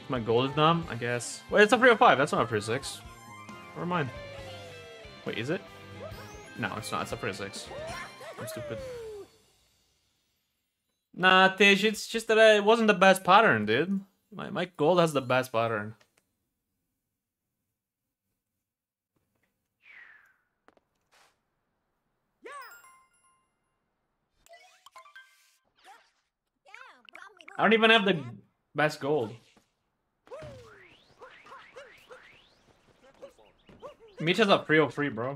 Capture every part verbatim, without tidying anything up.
My gold is numb, I guess. Wait, it's a three oh five. That's not a three oh six. Never mind. Wait, is it? No, it's not. It's a three oh six. I'm stupid. Nah, Tish, it's just that I, it wasn't the best pattern, dude. My, my gold has the best pattern. I don't even have the best gold. Meech has a three oh three, bro.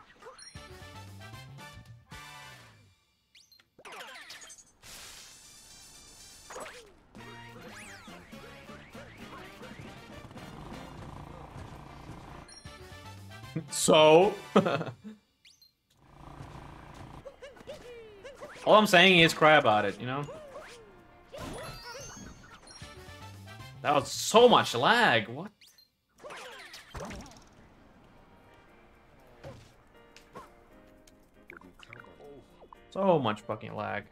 So? All I'm saying is cry about it, you know? That was so much lag, what? So much fucking lag.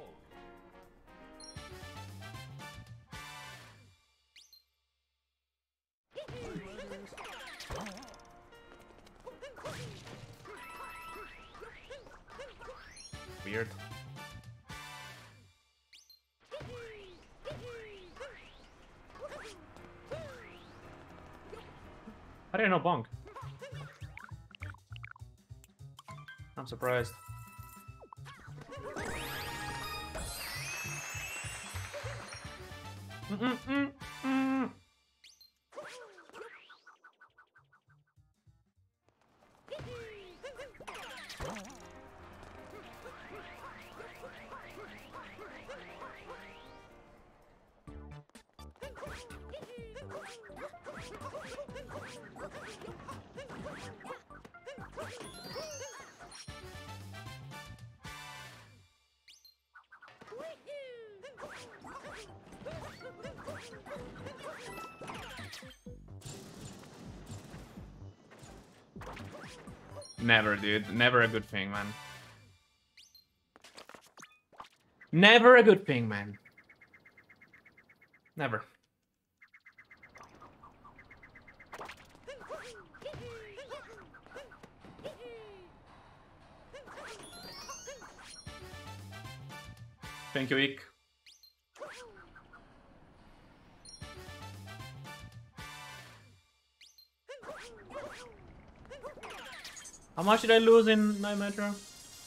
Weird. How do you know bonk? I'm surprised. Mm -mm -mm. Never, dude. Never a good thing, man. Never a good thing, man. Never. Thank you, Eek. How much did I lose in Night Metro?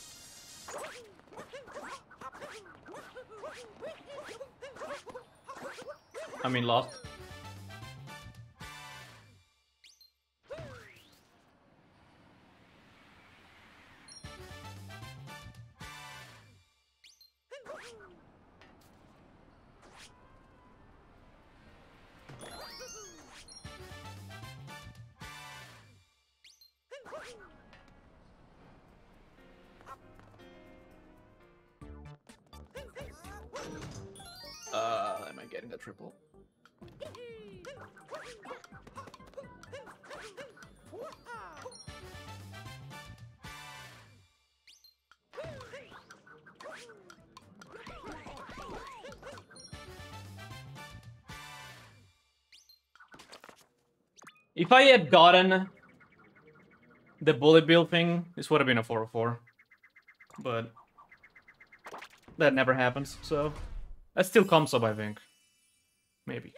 I mean, lost. Uh, am I getting the triple? If I had gotten the bullet bill thing, this would have been a four oh four. But that never happens, so that still comes up, I think. Maybe.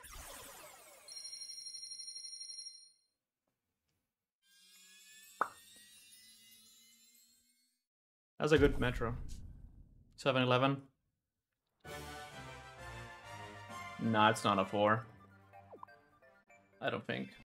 That's a good Metro. seven eleven. Nah, it's not a four. I don't think.